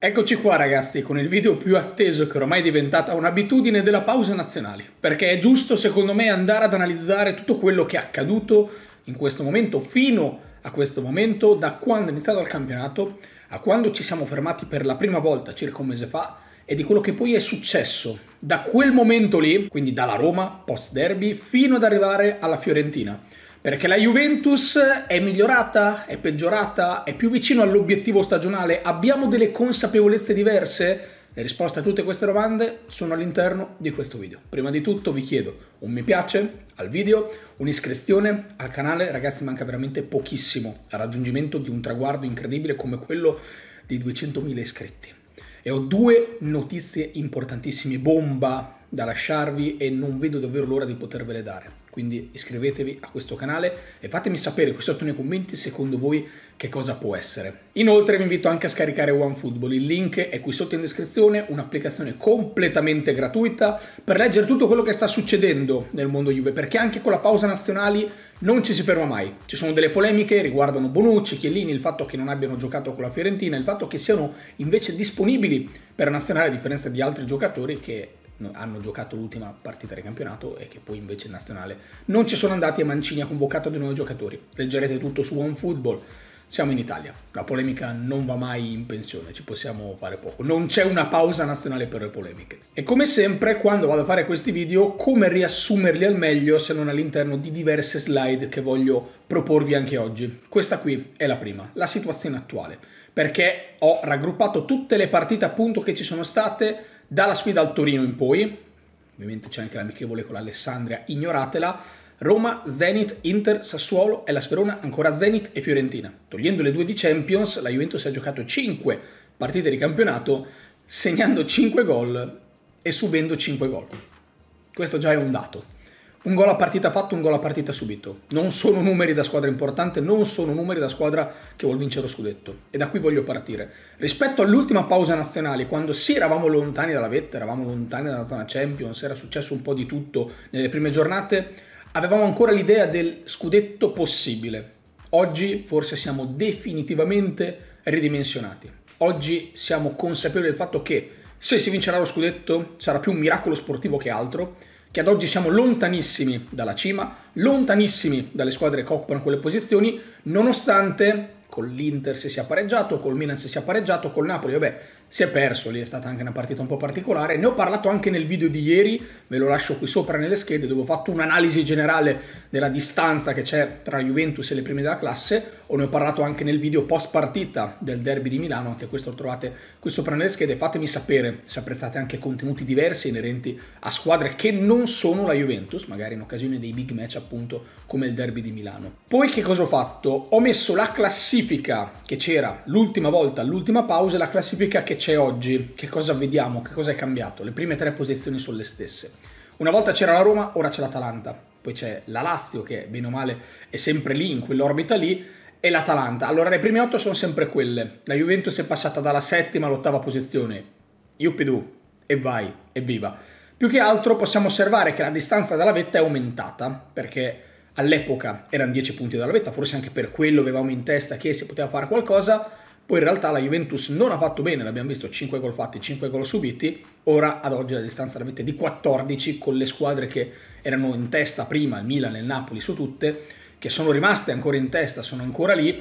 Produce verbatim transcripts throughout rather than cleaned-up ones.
Eccoci qua ragazzi con il video più atteso che ormai è diventata un'abitudine della pausa nazionali, perché è giusto secondo me andare ad analizzare tutto quello che è accaduto in questo momento, fino a questo momento, da quando è iniziato il campionato a quando ci siamo fermati per la prima volta circa un mese fa, e di quello che poi è successo da quel momento lì, quindi dalla Roma post derby fino ad arrivare alla Fiorentina. Perché la Juventus è migliorata, è peggiorata, è più vicino all'obiettivo stagionale? Abbiamo delle consapevolezze diverse? Le risposte a tutte queste domande sono all'interno di questo video. Prima di tutto vi chiedo un mi piace al video, un'iscrizione al canale. Ragazzi, manca veramente pochissimo al raggiungimento di un traguardo incredibile come quello di duecentomila iscritti. E ho due notizie importantissime, bomba, da lasciarvi e non vedo davvero l'ora di potervele dare. Quindi iscrivetevi a questo canale e fatemi sapere qui sotto nei commenti secondo voi che cosa può essere. Inoltre vi invito anche a scaricare OneFootball, il link è qui sotto in descrizione, un'applicazione completamente gratuita per leggere tutto quello che sta succedendo nel mondo Juve, perché anche con la pausa nazionali non ci si ferma mai. Ci sono delle polemiche, riguardano Bonucci, Chiellini, il fatto che non abbiano giocato con la Fiorentina, il fatto che siano invece disponibili per la nazionale a differenza di altri giocatori che hanno giocato l'ultima partita di campionato e che poi invece in nazionale non ci sono andati e Mancini ha convocato dei nuovi giocatori. Leggerete tutto su OneFootball. Siamo in Italia, la polemica non va mai in pensione, ci possiamo fare poco, non c'è una pausa nazionale per le polemiche. E come sempre quando vado a fare questi video, come riassumerli al meglio se non all'interno di diverse slide che voglio proporvi anche oggi. Questa qui è la prima, la situazione attuale, perché ho raggruppato tutte le partite appunto che ci sono state dalla sfida al Torino in poi, ovviamente c'è anche l'amichevole con l'Alessandria, ignoratela, Roma, Zenit, Inter, Sassuolo e la Sperona ancora Zenit e Fiorentina. Togliendo le due di Champions, la Juventus ha giocato cinque partite di campionato, segnando cinque gol e subendo cinque gol. Questo già è un dato. Un gol a partita fatto, un gol a partita subito. Non sono numeri da squadra importante, non sono numeri da squadra che vuol vincere lo scudetto. E da qui voglio partire. Rispetto all'ultima pausa nazionale, quando sì eravamo lontani dalla vetta, eravamo lontani dalla zona Champions, era successo un po' di tutto nelle prime giornate, avevamo ancora l'idea del scudetto possibile. Oggi forse siamo definitivamente ridimensionati. Oggi siamo consapevoli del fatto che se si vincerà lo scudetto sarà più un miracolo sportivo che altro, che ad oggi siamo lontanissimi dalla cima, lontanissimi dalle squadre che occupano quelle posizioni, nonostante con l'Inter si sia pareggiato, col Milan si sia pareggiato, col Napoli, vabbè, si è perso, lì è stata anche una partita un po' particolare. Ne ho parlato anche nel video di ieri, ve lo lascio qui sopra nelle schede, dove ho fatto un'analisi generale della distanza che c'è tra Juventus e le prime della classe, o ne ho parlato anche nel video post partita del derby di Milano, anche questo lo trovate qui sopra nelle schede. Fatemi sapere se apprezzate anche contenuti diversi inerenti a squadre che non sono la Juventus, magari in occasione dei big match appunto come il derby di Milano. Poi che cosa ho fatto? Ho messo la classifica che c'era l'ultima volta, l'ultima pausa, e la classifica che c'è oggi. Che cosa vediamo? Che cosa è cambiato? Le prime tre posizioni sono le stesse. Una volta c'era la Roma, ora c'è l'Atalanta. Poi c'è la Lazio che bene o male è sempre lì, in quell'orbita lì, e l'Atalanta. Allora le prime otto sono sempre quelle. La Juventus è passata dalla settima all'ottava posizione. Yuppidù, e vai, evviva. Più che altro possiamo osservare che la distanza dalla vetta è aumentata, perché all'epoca erano dieci punti dalla vetta, forse anche per quello avevamo in testa che si poteva fare qualcosa. Poi in realtà la Juventus non ha fatto bene, l'abbiamo visto, cinque gol fatti, cinque gol subiti. Ora ad oggi la distanza dalla vetta è di quattordici, con le squadre che erano in testa prima, il Milan e il Napoli su tutte, che sono rimaste ancora in testa, sono ancora lì,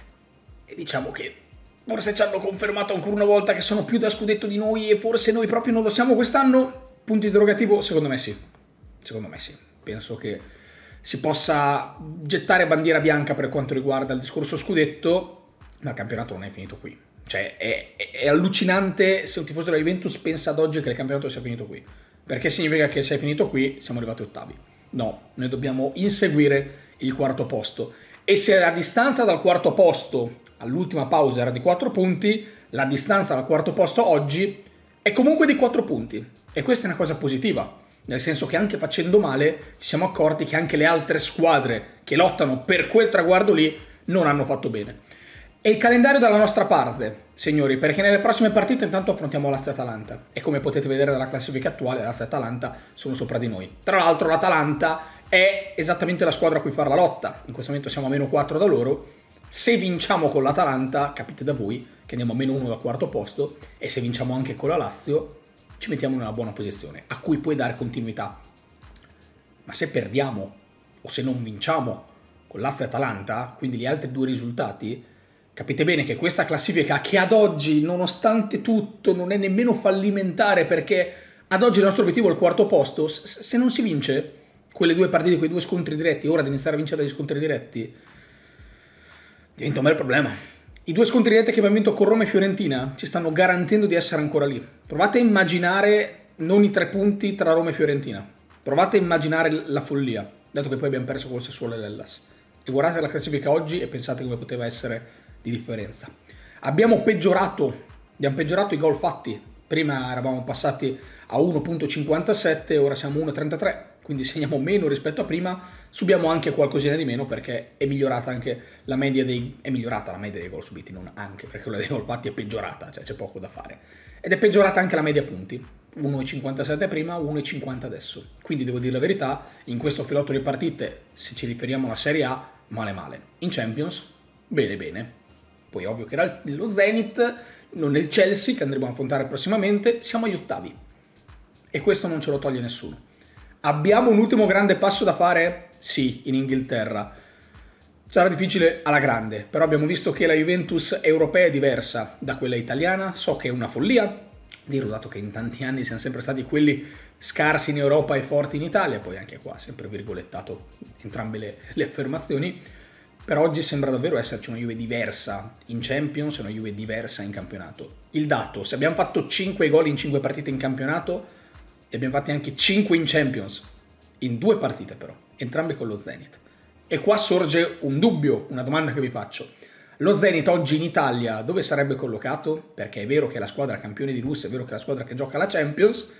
e diciamo che forse ci hanno confermato ancora una volta che sono più da scudetto di noi e forse noi proprio non lo siamo quest'anno. Punto interrogativo? Secondo me sì, secondo me sì, penso che si possa gettare bandiera bianca per quanto riguarda il discorso scudetto, ma il campionato non è finito qui. Cioè è, è, è allucinante se un tifoso della Juventus pensa ad oggi che il campionato sia finito qui, perché significa che se è finito qui siamo arrivati ottavi. No, noi dobbiamo inseguire il quarto posto, e se la distanza dal quarto posto all'ultima pausa era di quattro punti, la distanza dal quarto posto oggi è comunque di quattro punti, e questa è una cosa positiva, nel senso che anche facendo male ci siamo accorti che anche le altre squadre che lottano per quel traguardo lì non hanno fatto bene. E il calendario dalla nostra parte, signori, perché nelle prossime partite intanto affrontiamo Lazio e Atalanta, e come potete vedere dalla classifica attuale Lazio e Atalanta sono sopra di noi. Tra l'altro l'Atalanta è esattamente la squadra a cui fare la lotta, in questo momento siamo a meno quattro da loro. Se vinciamo con l'Atalanta, capite da voi che andiamo a meno uno dal quarto posto, e se vinciamo anche con la Lazio ci mettiamo in una buona posizione, a cui puoi dare continuità. Ma se perdiamo, o se non vinciamo con Lazio e Atalanta, quindi gli altri due risultati, capite bene che questa classifica, che ad oggi, nonostante tutto, non è nemmeno fallimentare, perché ad oggi il nostro obiettivo è il quarto posto, se non si vince quelle due partite, quei due scontri diretti, ora di iniziare a vincere gli scontri diretti, diventa un bel problema. I due scontri diretti che abbiamo vinto con Roma e Fiorentina ci stanno garantendo di essere ancora lì. Provate a immaginare non i tre punti tra Roma e Fiorentina. Provate a immaginare la follia, dato che poi abbiamo perso col Sassuolo e l'Hellas. E guardate la classifica oggi e pensate come poteva essere di differenza. Abbiamo peggiorato, abbiamo peggiorato i gol fatti. Prima eravamo passati a uno virgola cinquantasette, ora siamo a uno virgola trentatré. Quindi segniamo meno rispetto a prima, subiamo anche qualcosina di meno perché è migliorata anche la media dei, è migliorata la media dei gol subiti, non anche, perché quella dei gol fatti è peggiorata, cioè c'è poco da fare. Ed è peggiorata anche la media punti, uno virgola cinquantasette prima, uno virgola cinquanta adesso. Quindi devo dire la verità, in questo filotto di partite, se ci riferiamo alla Serie A, male male. In Champions, bene bene. Poi ovvio che era lo Zenit, non il Chelsea, che andremo a affrontare prossimamente, siamo agli ottavi. E questo non ce lo toglie nessuno. Abbiamo un ultimo grande passo da fare? Sì, in Inghilterra. Sarà difficile alla grande, però abbiamo visto che la Juventus europea è diversa da quella italiana. So che è una follia dirlo, dato che in tanti anni siamo sempre stati quelli scarsi in Europa e forti in Italia, poi anche qua sempre virgolettato entrambe le, le affermazioni. Per oggi sembra davvero esserci una Juve diversa in Champions e una Juve diversa in campionato. Il dato, se abbiamo fatto cinque gol in cinque partite in campionato, e abbiamo fatti anche cinque in Champions, in due partite però, entrambe con lo Zenit. E qua sorge un dubbio, una domanda che vi faccio. Lo Zenit oggi in Italia dove sarebbe collocato? Perché è vero che è la squadra campione di Russia, è vero che è la squadra che gioca la Champions,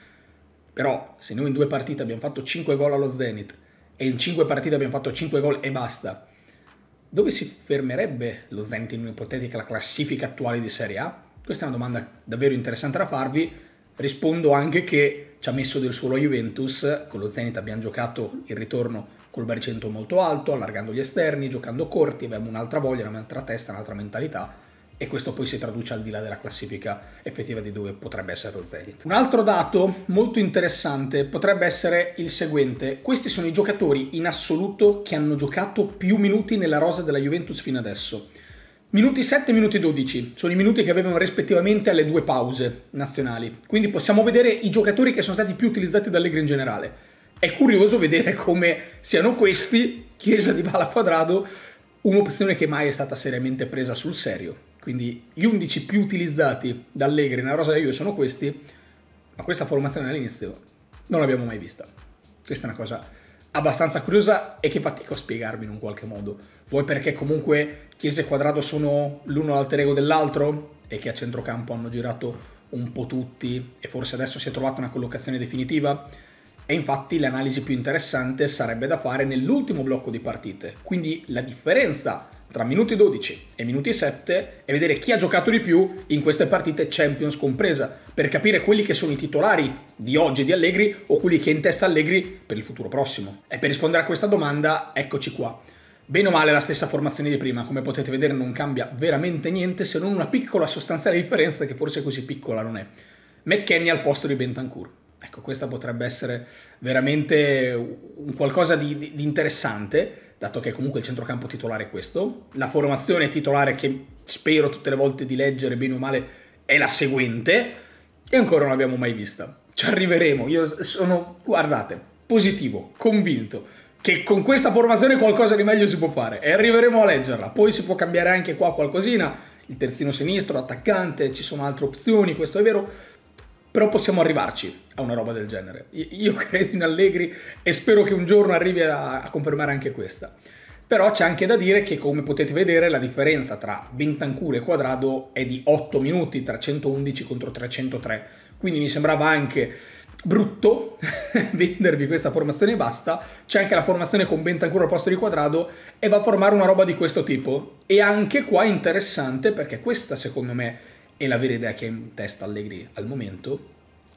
però se noi in due partite abbiamo fatto cinque gol allo Zenit e in cinque partite abbiamo fatto cinque gol e basta, dove si fermerebbe lo Zenit in un'ipotetica classifica attuale di Serie A? Questa è una domanda davvero interessante da farvi. Rispondo anche che ci ha messo del suo la Juventus, con lo Zenit abbiamo giocato il ritorno col baricentro molto alto, allargando gli esterni, giocando corti, abbiamo un'altra voglia, un'altra testa, un'altra mentalità, e questo poi si traduce al di là della classifica effettiva di dove potrebbe essere lo Zenit. Un altro dato molto interessante potrebbe essere il seguente: questi sono i giocatori in assoluto che hanno giocato più minuti nella rosa della Juventus fino adesso. Minuti sette e minuti dodici sono i minuti che avevano rispettivamente alle due pause nazionali, quindi possiamo vedere i giocatori che sono stati più utilizzati da Allegri in generale. È curioso vedere come siano questi, Chiesa, Dybala, Quadrado, un'opzione che mai è stata seriamente presa sul serio. Quindi gli undici più utilizzati da Allegri nella rosa della Juve sono questi, ma questa formazione all'inizio non l'abbiamo mai vista. Questa è una cosa abbastanza curiosa e che fatico a spiegarmi in un qualche modo. Vuoi perché comunque Chiesa e Quadrado sono l'uno l'alter ego dell'altro e che a centrocampo hanno girato un po' tutti e forse adesso si è trovata una collocazione definitiva? E infatti l'analisi più interessante sarebbe da fare nell'ultimo blocco di partite, quindi la differenza tra minuti dodici e minuti sette e vedere chi ha giocato di più in queste partite, Champions compresa, per capire quelli che sono i titolari di oggi di Allegri o quelli che è in testa Allegri per il futuro prossimo. E per rispondere a questa domanda, eccoci qua. Bene o male la stessa formazione di prima, come potete vedere non cambia veramente niente se non una piccola sostanziale differenza che forse così piccola non è. McKennie al posto di Bentancur. Ecco, questa potrebbe essere veramente un qualcosa di, di, di interessante, dato che comunque il centrocampo titolare è questo. La formazione titolare che spero tutte le volte di leggere bene o male è la seguente e ancora non l'abbiamo mai vista. Ci arriveremo, io sono, guardate, positivo, convinto che con questa formazione qualcosa di meglio si può fare e arriveremo a leggerla. Poi si può cambiare anche qua qualcosina, il terzino sinistro, l'attaccante, ci sono altre opzioni, questo è vero, però possiamo arrivarci a una roba del genere. Io credo in Allegri e spero che un giorno arrivi a, a confermare anche questa. Però c'è anche da dire che, come potete vedere, la differenza tra Bentancur e Quadrado è di otto minuti, trecentoundici contro trecentotré, quindi mi sembrava anche brutto vendervi questa formazione e basta. C'è anche la formazione con Bentancur al posto di Quadrado e va a formare una roba di questo tipo. E anche qua interessante, perché questa secondo me è la vera idea che ha in testa Allegri al momento,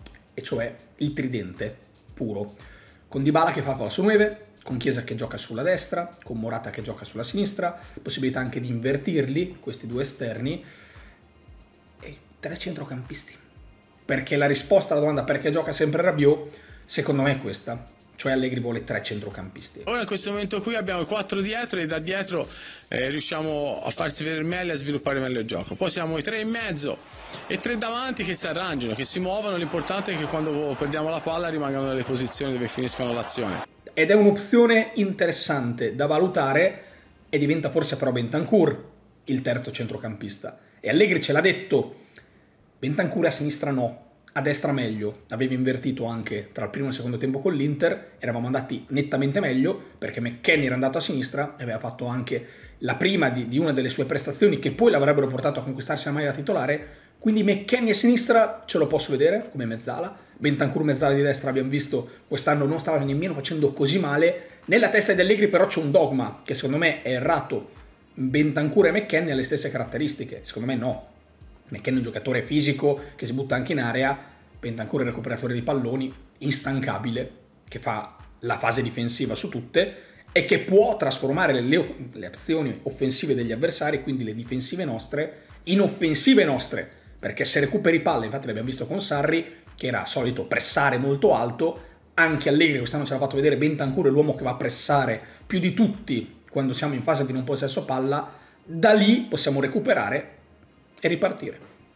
e cioè il tridente puro, con Dybala che fa falso nove, con Chiesa che gioca sulla destra, con Morata che gioca sulla sinistra, possibilità anche di invertirli, questi due esterni, E tre centrocampisti. Perché la risposta alla domanda perché gioca sempre Rabiot, secondo me è questa. Cioè Allegri vuole tre centrocampisti. Ora in questo momento qui abbiamo quattro dietro e da dietro eh, riusciamo a farsi vedere meglio e a sviluppare meglio il gioco. Poi siamo i tre in mezzo e tre davanti che si arrangiano, che si muovono. L'importante è che quando perdiamo la palla rimangano nelle posizioni dove finiscono l'azione. Ed è un'opzione interessante da valutare e diventa forse però Bentancur il terzo centrocampista. E Allegri ce l'ha detto, Bentancur a sinistra no. A destra meglio, aveva invertito anche tra il primo e il secondo tempo con l'Inter, eravamo andati nettamente meglio perché McKennie era andato a sinistra e aveva fatto anche la prima di, di una delle sue prestazioni che poi l'avrebbero portato a conquistarsi la maglia titolare, quindi McKennie a sinistra ce lo posso vedere come mezzala, Bentancur mezzala di destra abbiamo visto quest'anno non stava nemmeno facendo così male, nella testa di Allegri però c'è un dogma che secondo me è errato, Bentancur e McKennie hanno le stesse caratteristiche, secondo me no. McKennie è un giocatore fisico che si butta anche in area, Bentancur è un recuperatore di palloni, instancabile, che fa la fase difensiva su tutte e che può trasformare le, le, le azioni offensive degli avversari, quindi le difensive nostre, in offensive nostre, perché se recuperi palle, infatti l'abbiamo visto con Sarri, che era solito pressare molto alto, anche Allegri quest'anno ce l'ha fatto vedere, Bentancur è l'uomo che va a pressare più di tutti quando siamo in fase di non possesso palla, da lì possiamo recuperare e ripartire.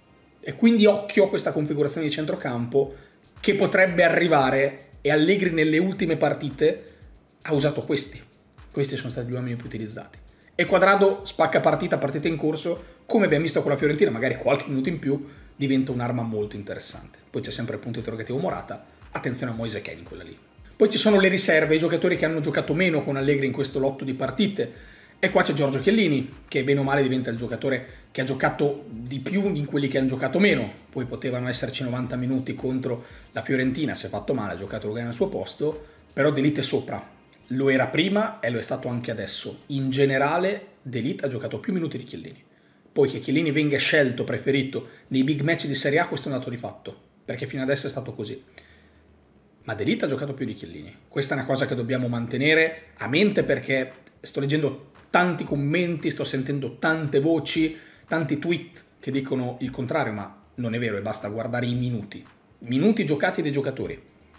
E quindi occhio a questa configurazione di centrocampo che potrebbe arrivare, e Allegri nelle ultime partite ha usato questi. Questi sono stati gli uomini più utilizzati. E Quadrado spacca partita, partita in corso, come abbiamo visto con la Fiorentina, magari qualche minuto in più, diventa un'arma molto interessante. Poi c'è sempre il punto interrogativo Morata, attenzione a Moise Kean in quella lì. Poi ci sono le riserve, i giocatori che hanno giocato meno con Allegri in questo lotto di partite. E qua c'è Giorgio Chiellini, che bene o male diventa il giocatore che ha giocato di più di quelli che hanno giocato meno. Poi potevano esserci novanta minuti contro la Fiorentina, si è fatto male, ha giocato Lugano al suo posto, però De Ligt è sopra. Lo era prima e lo è stato anche adesso. In generale De Ligt ha giocato più minuti di Chiellini. Poi che Chiellini venga scelto, preferito nei big match di Serie A, questo è un dato di fatto, perché fino adesso è stato così. Ma De Ligt ha giocato più di Chiellini. Questa è una cosa che dobbiamo mantenere a mente, perché sto leggendo tanti commenti, sto sentendo tante voci, tanti tweet che dicono il contrario, ma non è vero, e basta guardare i minuti. Minuti giocati dai giocatori.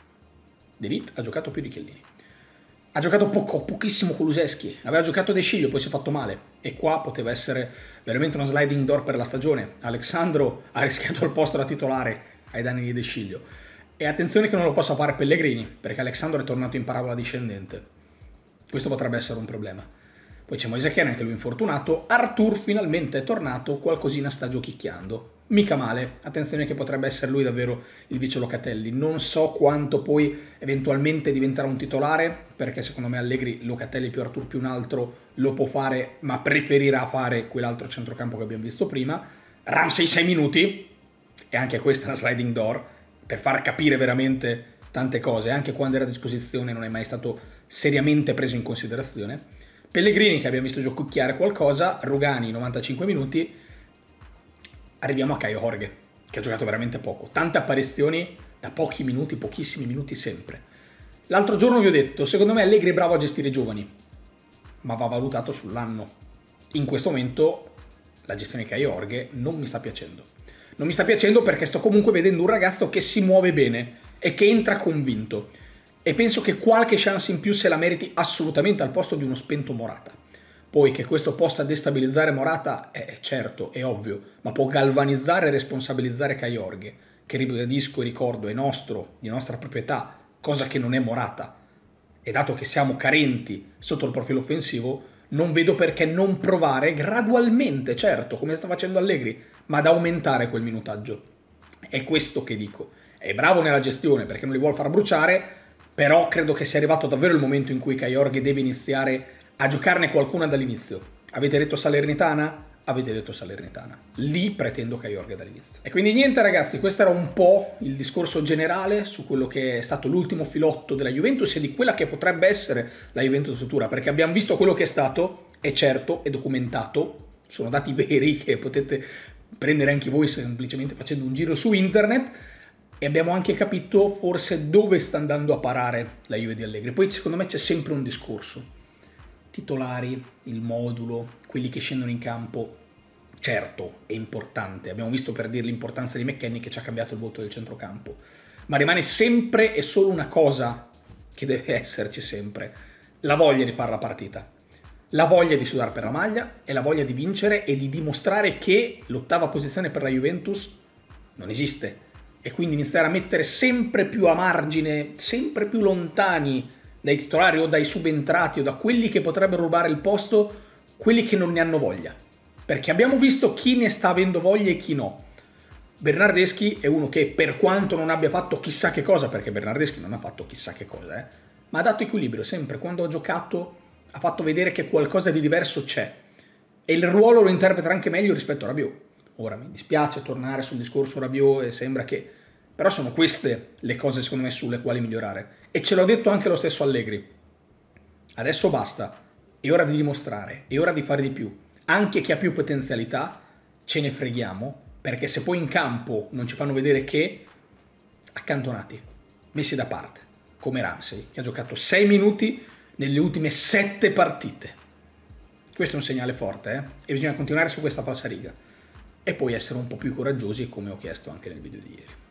De Ligt ha giocato più di Chiellini. Ha giocato poco, pochissimo Kulusevski, aveva giocato De Sciglio, poi si è fatto male. E qua poteva essere veramente una sliding door per la stagione. Alexandro ha rischiato il posto da titolare ai danni di De Sciglio. E attenzione che non lo possa fare Pellegrini, perché Alexandro è tornato in parabola discendente. Questo potrebbe essere un problema. Poi c'è Moise Kean, anche lui infortunato. Arthur finalmente è tornato, qualcosina sta giochicchiando. Mica male, attenzione che potrebbe essere lui davvero il vice Locatelli. Non so quanto poi eventualmente diventerà un titolare, perché secondo me Allegri, Locatelli più Arthur più un altro lo può fare, ma preferirà fare quell'altro centrocampo che abbiamo visto prima. Ramsey sei minuti, e anche questa è una sliding door, per far capire veramente tante cose. Anche quando era a disposizione non è mai stato seriamente preso in considerazione. Pellegrini, che abbiamo visto giochicchiare qualcosa, Rugani novantacinque minuti, arriviamo a Caio Jorge, che ha giocato veramente poco, tante apparizioni da pochi minuti, pochissimi minuti sempre. L'altro giorno vi ho detto, secondo me Allegri è bravo a gestire i giovani, ma va valutato sull'anno. In questo momento la gestione di Caio Jorge non mi sta piacendo. Non mi sta piacendo perché sto comunque vedendo un ragazzo che si muove bene e che entra convinto. E penso che qualche chance in più se la meriti assolutamente al posto di uno spento Morata. Poi che questo possa destabilizzare Morata è certo, è ovvio, ma può galvanizzare e responsabilizzare Caio Jorge, che ribadisco e ricordo è nostro, di nostra proprietà, cosa che non è Morata. E dato che siamo carenti sotto il profilo offensivo, non vedo perché non provare gradualmente, certo, come sta facendo Allegri, ma ad aumentare quel minutaggio. È questo che dico. È bravo nella gestione perché non li vuole far bruciare, però credo che sia arrivato davvero il momento in cui Caio Jorge deve iniziare a giocarne qualcuna dall'inizio. Avete detto Salernitana? Avete detto Salernitana. Lì pretendo Caio Jorge dall'inizio. E quindi niente ragazzi, questo era un po' il discorso generale su quello che è stato l'ultimo filotto della Juventus e di quella che potrebbe essere la Juventus futura, perché abbiamo visto quello che è stato, è certo, è documentato, sono dati veri che potete prendere anche voi semplicemente facendo un giro su internet, e abbiamo anche capito forse dove sta andando a parare la Juve di Allegri. Poi secondo me c'è sempre un discorso. Titolari, il modulo, quelli che scendono in campo, certo, è importante, abbiamo visto per dire l'importanza di McKennie che ci ha cambiato il voto del centrocampo, ma rimane sempre e solo una cosa che deve esserci sempre, la voglia di fare la partita, la voglia di sudare per la maglia e la voglia di vincere e di dimostrare che l'ottava posizione per la Juventus non esiste e quindi iniziare a mettere sempre più a margine, sempre più lontani dai titolari o dai subentrati o da quelli che potrebbero rubare il posto, quelli che non ne hanno voglia, perché abbiamo visto chi ne sta avendo voglia e chi no. Bernardeschi è uno che, per quanto non abbia fatto chissà che cosa, perché Bernardeschi non ha fatto chissà che cosa, eh, ma ha dato equilibrio sempre. Quando ha giocato ha fatto vedere che qualcosa di diverso c'è e il ruolo lo interpreta anche meglio rispetto a Rabiot. Ora mi dispiace tornare sul discorso Rabiot e sembra che... però sono queste le cose secondo me sulle quali migliorare e ce l'ho detto anche lo stesso Allegri. Adesso basta, è ora di dimostrare, è ora di fare di più. Anche chi ha più potenzialità ce ne freghiamo, perché se poi in campo non ci fanno vedere che, accantonati, messi da parte, come Ramsey, che ha giocato sei minuti nelle ultime sette partite. Questo è un segnale forte, eh? E bisogna continuare su questa falsariga. E poi essere un po' più coraggiosi, come ho chiesto anche nel video di ieri.